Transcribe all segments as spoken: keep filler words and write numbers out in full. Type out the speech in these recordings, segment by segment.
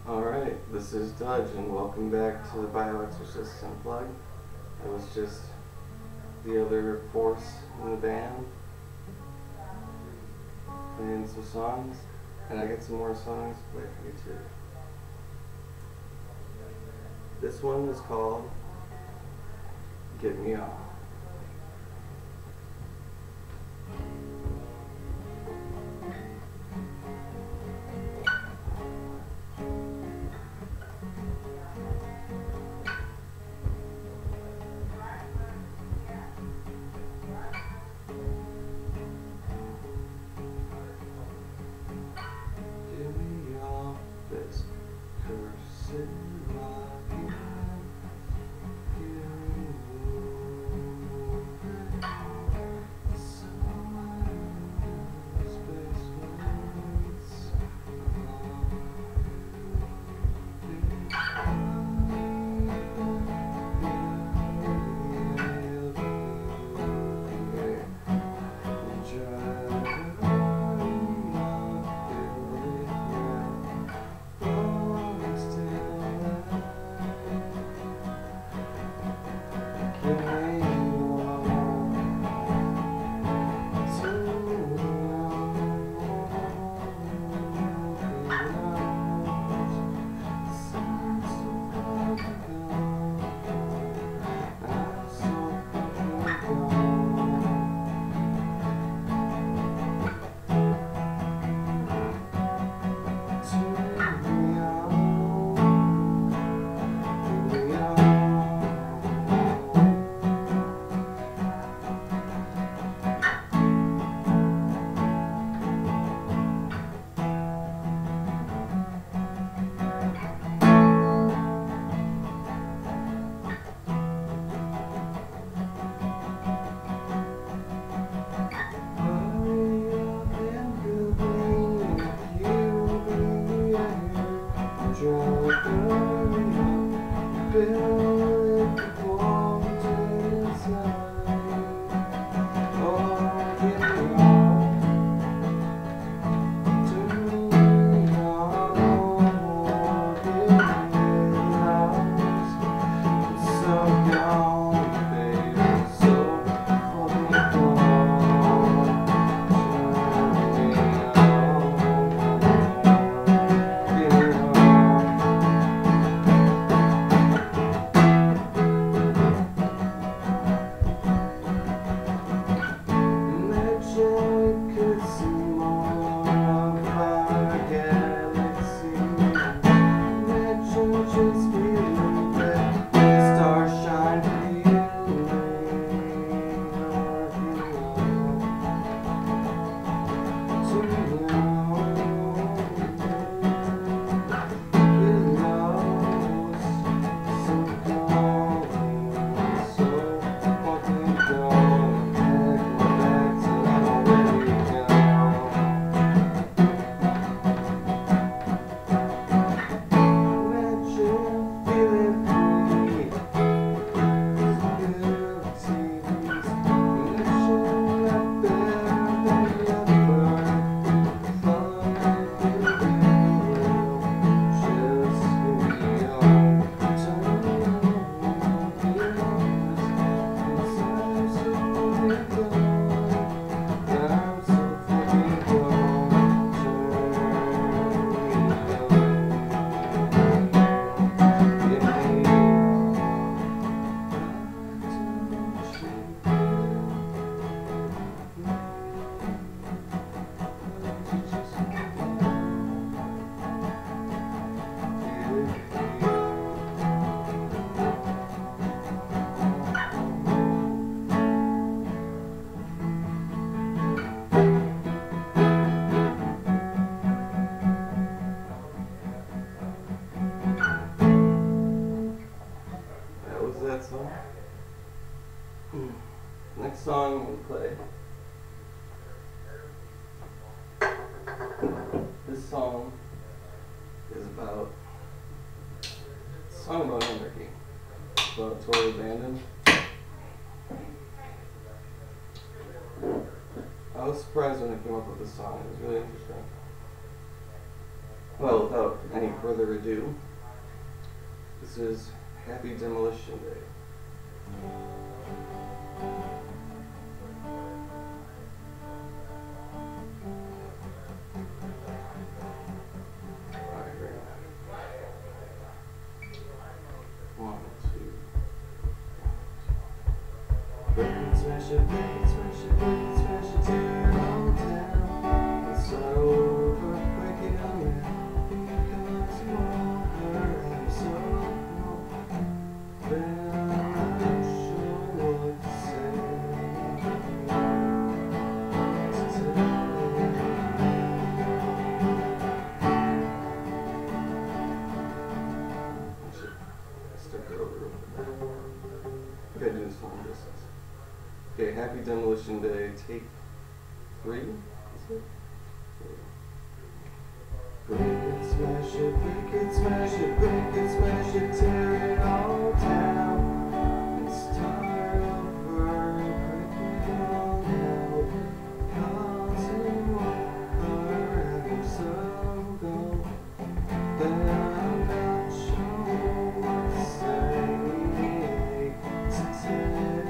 Alright, this is Dudge, and welcome back to the Bio-Exorcists Unplugged. I was just the other force in the band, playing some songs, and I got some more songs to play for you too. This one is called Get Me Off. This cursed rock here, somewhere in space waits that song. Next song we'll play. This song is about it's a song about anarchy. It's about total abandon. I was surprised when I came up with this song. It was really interesting. Well, without any further ado, this is Happy Demolition Day. Alright, great. One, two. Break it, smash it, break it, smash it, break it, smash it, tear it all down. And start over, breaking on it. Because more and so then I'm not sure what to say. I should stick it over real quick. I gotta do this long distance. Okay, Happy Demolition Day, take three, is it? Break it, smash it, break it, smash it, break it, smash it, tear it all down. And start over, break it all out. Cause it won't forever, so go. Then I'm not sure what to say today.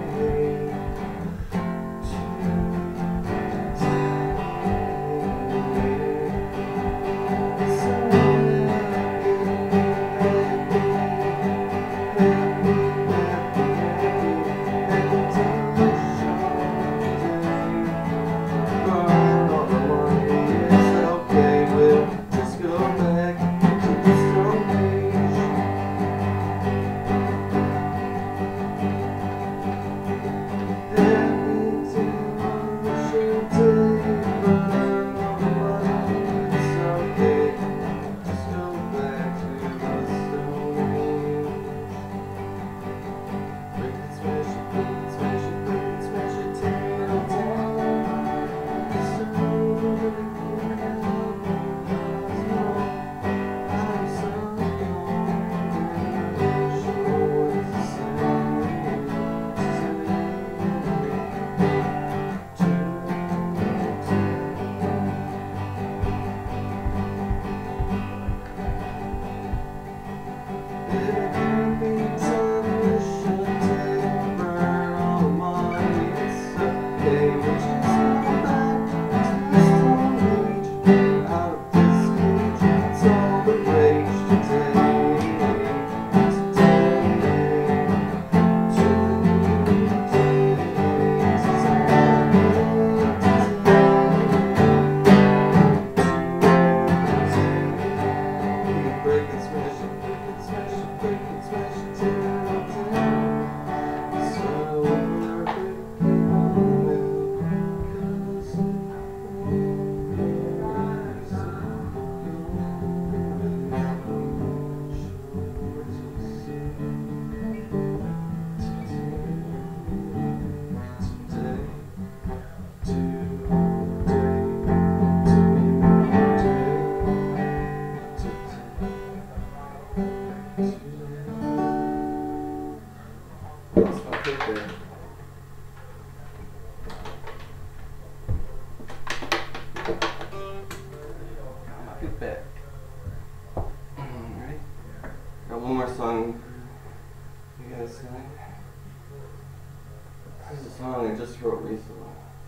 Got one more song you guys sing. This is a song I just wrote recently.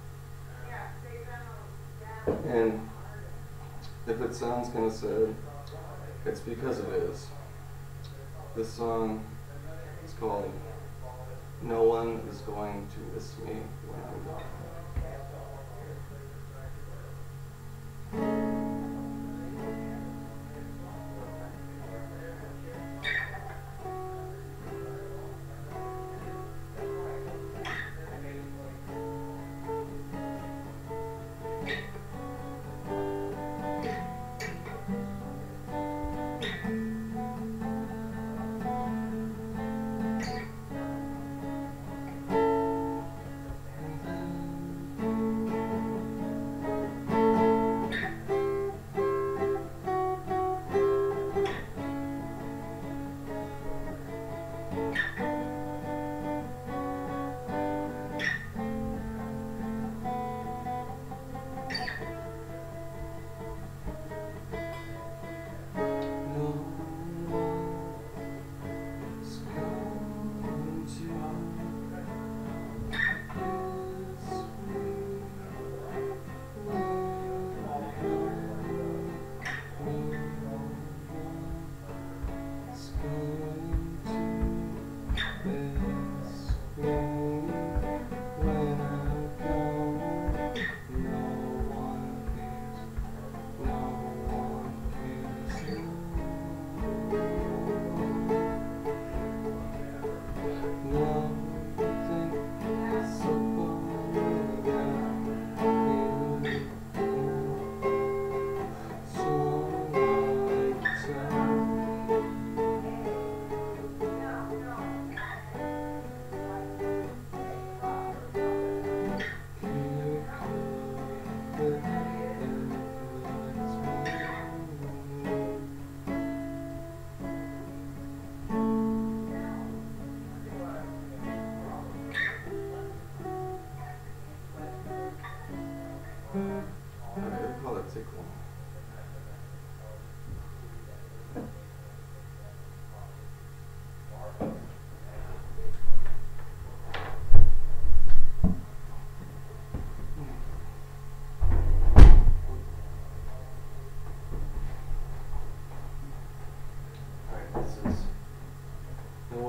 And if it sounds kind of sad, it's because it is. This song is called No One Is Going to Miss Me When I'm Gone. And then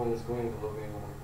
one's going to love me more.